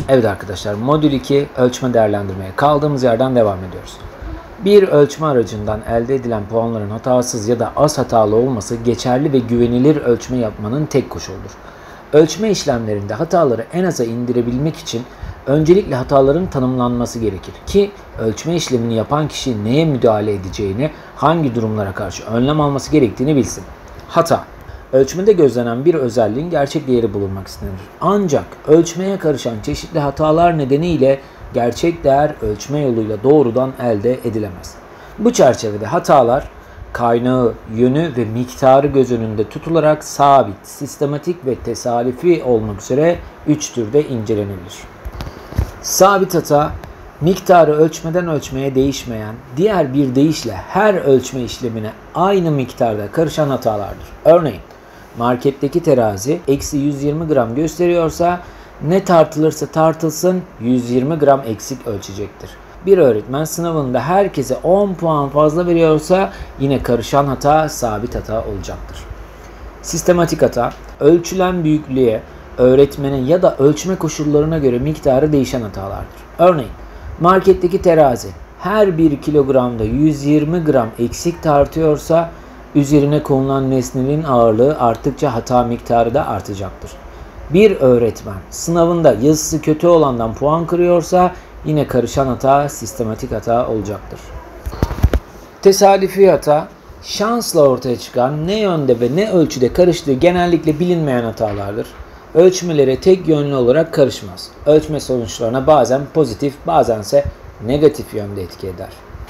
Evet arkadaşlar, modül 2 ölçme değerlendirmeye kaldığımız yerden devam ediyoruz. Bir ölçme aracından elde edilen puanların hatasız ya da az hatalı olması geçerli ve güvenilir ölçme yapmanın tek koşuludur. Ölçme işlemlerinde hataları en aza indirebilmek için öncelikle hataların tanımlanması gerekir ki ölçme işlemini yapan kişi neye müdahale edeceğini, hangi durumlara karşı önlem alması gerektiğini bilsin. Hata: ölçmede gözlenen bir özelliğin gerçek değeri bulunmak istenir. Ancak ölçmeye karışan çeşitli hatalar nedeniyle gerçek değer ölçme yoluyla doğrudan elde edilemez. Bu çerçevede hatalar kaynağı, yönü ve miktarı göz önünde tutularak sabit, sistematik ve tesadüfi olmak üzere 3 türde incelenebilir. Sabit hata, miktarı ölçmeden ölçmeye değişmeyen, diğer bir deyişle her ölçme işlemine aynı miktarda karışan hatalardır. Örneğin, marketteki terazi eksi 120 gram gösteriyorsa ne tartılırsa tartılsın 120 gram eksik ölçecektir. Bir öğretmen sınavında herkese 10 puan fazla veriyorsa yine karışan hata sabit hata olacaktır. Sistematik hata, ölçülen büyüklüğe, öğretmene ya da ölçme koşullarına göre miktarı değişen hatalardır. Örneğin, marketteki terazi her 1 kilogramda 120 gram eksik tartıyorsa üzerine konulan nesnenin ağırlığı arttıkça hata miktarı da artacaktır. Bir öğretmen sınavında yazısı kötü olandan puan kırıyorsa yine karışan hata sistematik hata olacaktır. Tesadüfi hata, şansla ortaya çıkan ne yönde ve ne ölçüde karıştığı genellikle bilinmeyen hatalardır. Ölçmelere tek yönlü olarak karışmaz. Ölçme sonuçlarına bazen pozitif, bazense negatif yönde etki eder.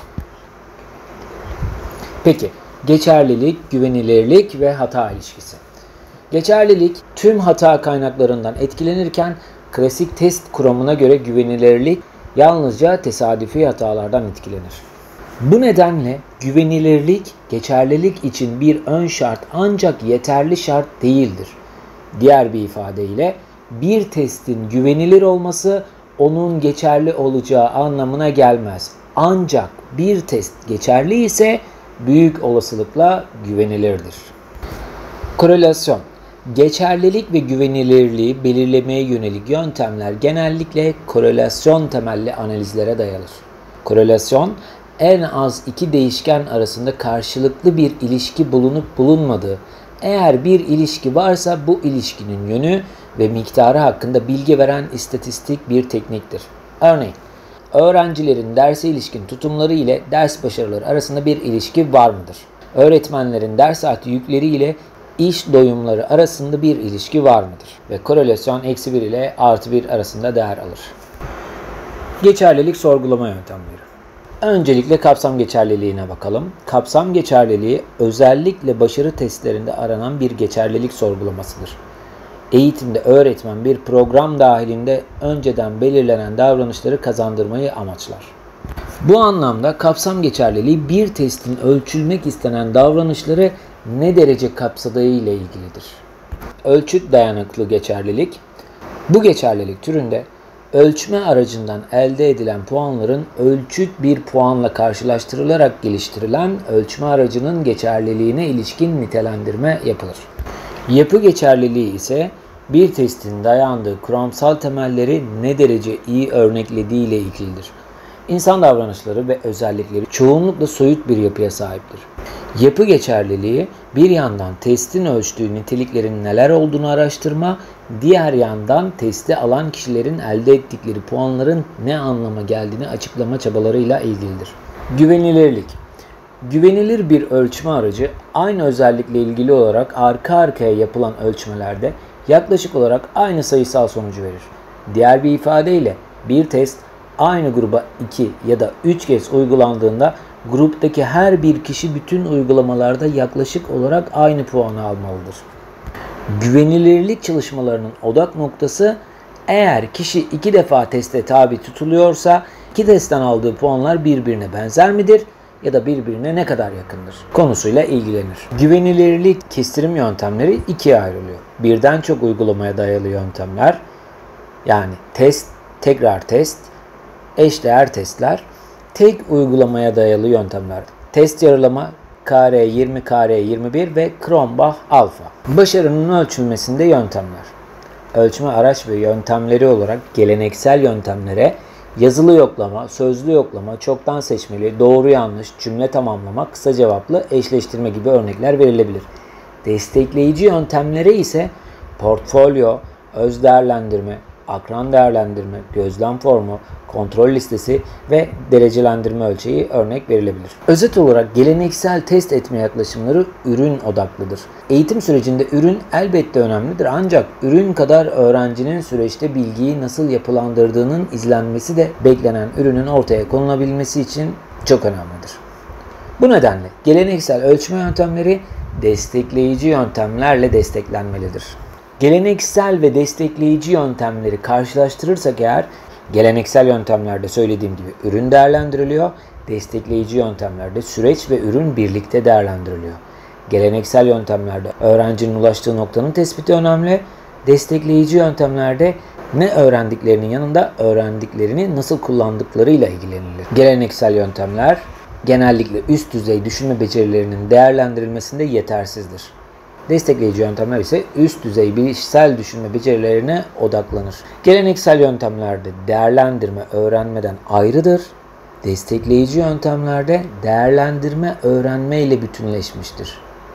Peki, geçerlilik, güvenilirlik ve hata ilişkisi. Geçerlilik, tüm hata kaynaklarından etkilenirken klasik test kuramına göre güvenilirlik yalnızca tesadüfi hatalardan etkilenir. Bu nedenle güvenilirlik, geçerlilik için bir ön şart ancak yeterli şart değildir. Diğer bir ifadeyle bir testin güvenilir olması onun geçerli olacağı anlamına gelmez. Ancak bir test geçerli ise büyük olasılıkla güvenilirdir. Korelasyon, geçerlilik ve güvenilirliği belirlemeye yönelik yöntemler genellikle korelasyon temelli analizlere dayanır. Korelasyon, en az iki değişken arasında karşılıklı bir ilişki bulunup bulunmadığı, eğer bir ilişki varsa bu ilişkinin yönü ve miktarı hakkında bilgi veren istatistik bir tekniktir. Örneğin, öğrencilerin derse ilişkin tutumları ile ders başarıları arasında bir ilişki var mıdır? Öğretmenlerin ders saati yükleri ile iş doyumları arasında bir ilişki var mıdır? Ve korelasyon -1 ile +1 arasında değer alır. Geçerlilik sorgulama yöntemleri. Öncelikle kapsam geçerliliğine bakalım. Kapsam geçerliliği özellikle başarı testlerinde aranan bir geçerlilik sorgulamasıdır. Eğitimde öğretmen bir program dahilinde önceden belirlenen davranışları kazandırmayı amaçlar. Bu anlamda kapsam geçerliliği bir testin ölçülmek istenen davranışları ne derece kapsadığı ile ilgilidir. Ölçüt dayanıklı geçerlilik, bu geçerlilik türünde ölçme aracından elde edilen puanların ölçüt bir puanla karşılaştırılarak geliştirilen ölçme aracının geçerliliğine ilişkin nitelendirme yapılır. Yapı geçerliliği ise bir testin dayandığı kuramsal temelleri ne derece iyi örneklediği ile ilgilidir. İnsan davranışları ve özellikleri çoğunlukla soyut bir yapıya sahiptir. Yapı geçerliliği bir yandan testin ölçtüğü niteliklerin neler olduğunu araştırma, diğer yandan testi alan kişilerin elde ettikleri puanların ne anlama geldiğini açıklama çabalarıyla ilgilidir. Güvenilirlik. Güvenilir bir ölçme aracı aynı özellikle ilgili olarak arka arkaya yapılan ölçmelerde yaklaşık olarak aynı sayısal sonucu verir. Diğer bir ifadeyle bir test aynı gruba 2 ya da 3 kez uygulandığında gruptaki her bir kişi bütün uygulamalarda yaklaşık olarak aynı puanı almalıdır. Güvenilirlik çalışmalarının odak noktası, eğer kişi 2 defa teste tabi tutuluyorsa 2 testten aldığı puanlar birbirine benzer midir ya da birbirine ne kadar yakındır konusuyla ilgilenir. Güvenilirlik kestirim yöntemleri ikiye ayrılıyor. Birden çok uygulamaya dayalı yöntemler, yani test, tekrar test, eşdeğer testler, tek uygulamaya dayalı yöntemler, test yarılama, KR20, KR21 ve Cronbach alfa. Başarının ölçülmesinde yöntemler. ölçme araç ve yöntemleri olarak geleneksel yöntemlere yazılı yoklama, sözlü yoklama, çoktan seçmeli, doğru yanlış, cümle tamamlama, kısa cevaplı, eşleştirme gibi örnekler verilebilir. Destekleyici yöntemlere ise portfolyo, öz değerlendirme, akran değerlendirme, gözlem formu, kontrol listesi ve derecelendirme ölçeği örnek verilebilir. Özet olarak geleneksel test etme yaklaşımları ürün odaklıdır. Eğitim sürecinde ürün elbette önemlidir ancak ürün kadar öğrencinin süreçte bilgiyi nasıl yapılandırdığının izlenmesi de beklenen ürünün ortaya konulabilmesi için çok önemlidir. Bu nedenle geleneksel ölçme yöntemleri destekleyici yöntemlerle desteklenmelidir. Geleneksel ve destekleyici yöntemleri karşılaştırırsak eğer, geleneksel yöntemlerde söylediğim gibi ürün değerlendiriliyor, destekleyici yöntemlerde süreç ve ürün birlikte değerlendiriliyor. Geleneksel yöntemlerde öğrencinin ulaştığı noktanın tespiti önemli, destekleyici yöntemlerde ne öğrendiklerinin yanında öğrendiklerini nasıl kullandıklarıyla ilgilenilir. Geleneksel yöntemler genellikle üst düzey düşünme becerilerinin değerlendirilmesinde yetersizdir. Destekleyici yöntemler ise üst düzey bilişsel düşünme becerilerine odaklanır. Geleneksel yöntemlerde değerlendirme öğrenmeden ayrıdır. Destekleyici yöntemlerde değerlendirme öğrenme ile bütünleşmiştir.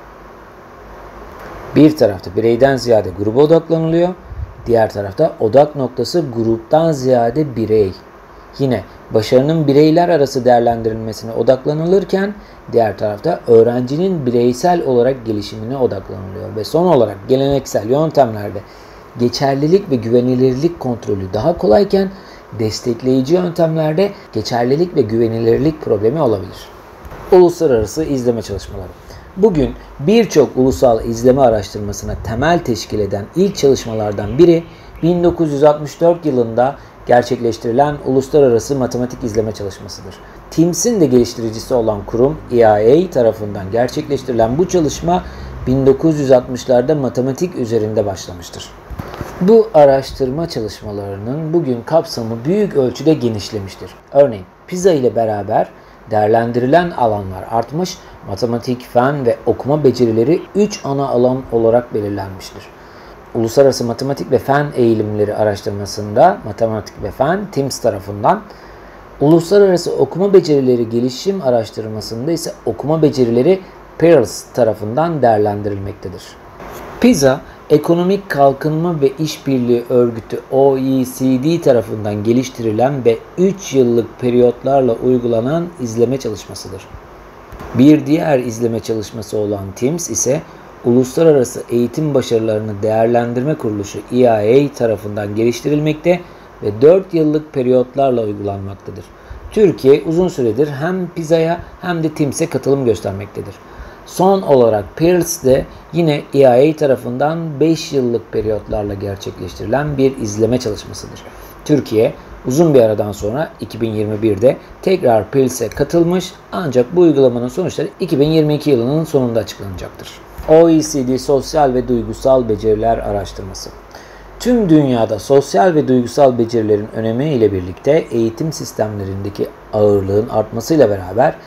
Bir tarafta bireyden ziyade gruba odaklanılıyor, diğer tarafta odak noktası gruptan ziyade birey. Yine başarının bireyler arası değerlendirilmesine odaklanılırken diğer tarafta öğrencinin bireysel olarak gelişimine odaklanılıyor ve son olarak geleneksel yöntemlerde geçerlilik ve güvenilirlik kontrolü daha kolayken destekleyici yöntemlerde geçerlilik ve güvenilirlik problemi olabilir. Uluslararası izleme çalışmaları. Bugün birçok ulusal izleme araştırmasına temel teşkil eden ilk çalışmalardan biri 1964 yılında gerçekleştirilen Uluslararası Matematik İzleme Çalışmasıdır. TIMSS'in de geliştiricisi olan kurum EIA tarafından gerçekleştirilen bu çalışma 1960'larda matematik üzerinde başlamıştır. Bu araştırma çalışmalarının bugün kapsamı büyük ölçüde genişlemiştir. Örneğin PISA ile beraber değerlendirilen alanlar artmış, matematik, fen ve okuma becerileri 3 ana alan olarak belirlenmiştir. Uluslararası Matematik ve Fen Eğilimleri Araştırmasında Matematik ve Fen TIMSS tarafından, Uluslararası Okuma Becerileri Gelişim Araştırmasında ise okuma becerileri Pearls tarafından değerlendirilmektedir. PISA, Ekonomik Kalkınma ve İşbirliği Örgütü OECD tarafından geliştirilen ve 3 yıllık periyotlarla uygulanan izleme çalışmasıdır. Bir diğer izleme çalışması olan TIMSS ise Uluslararası Eğitim Başarılarını Değerlendirme Kuruluşu EIA tarafından geliştirilmekte ve 4 yıllık periyotlarla uygulanmaktadır. Türkiye uzun süredir hem PISA'ya hem de TIMSS'e katılım göstermektedir. Son olarak Pearls de yine EIA tarafından 5 yıllık periyotlarla gerçekleştirilen bir izleme çalışmasıdır. Türkiye uzun bir aradan sonra 2021'de tekrar Pearls'e katılmış ancak bu uygulamanın sonuçları 2022 yılının sonunda açıklanacaktır. OECD Sosyal ve Duygusal Beceriler Araştırması. Tüm dünyada sosyal ve duygusal becerilerin önemi ile birlikte eğitim sistemlerindeki ağırlığın artmasıyla beraber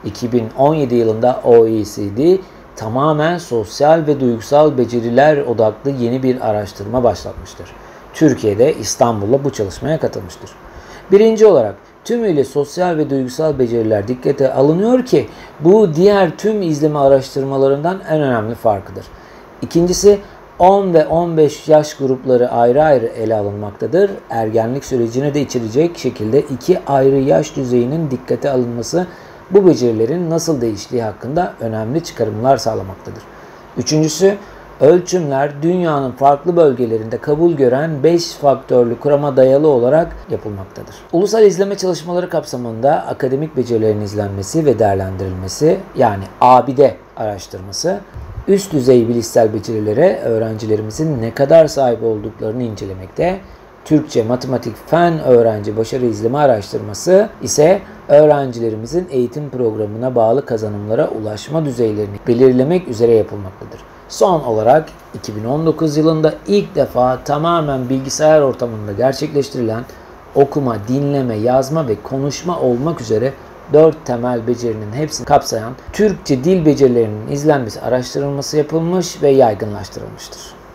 2017 yılında OECD tamamen sosyal ve duygusal beceriler odaklı yeni bir araştırma başlatmıştır. Türkiye'de İstanbul'da bu çalışmaya katılmıştır. Birinci olarak tümüyle sosyal ve duygusal beceriler dikkate alınıyor ki bu diğer tüm izleme araştırmalarından en önemli farkıdır. İkincisi 10 ve 15 yaş grupları ayrı ayrı ele alınmaktadır. Ergenlik sürecine de içerecek şekilde 2 ayrı yaş düzeyinin dikkate alınması bu becerilerin nasıl değiştiği hakkında önemli çıkarımlar sağlamaktadır. Üçüncüsü, ölçümler dünyanın farklı bölgelerinde kabul gören 5 faktörlü kurama dayalı olarak yapılmaktadır. Ulusal izleme çalışmaları kapsamında akademik becerilerin izlenmesi ve değerlendirilmesi yani ABİDE araştırması, üst düzey bilişsel becerilere öğrencilerimizin ne kadar sahip olduklarını incelemekte, Türkçe, matematik, fen öğrenci başarı izleme araştırması ise öğrencilerimizin eğitim programına bağlı kazanımlara ulaşma düzeylerini belirlemek üzere yapılmaktadır. Son olarak 2019 yılında ilk defa tamamen bilgisayar ortamında gerçekleştirilen okuma, dinleme, yazma ve konuşma olmak üzere 4 temel becerinin hepsini kapsayan Türkçe dil becerilerinin izlenmesi, araştırılması yapılmış ve yaygınlaştırılmıştır.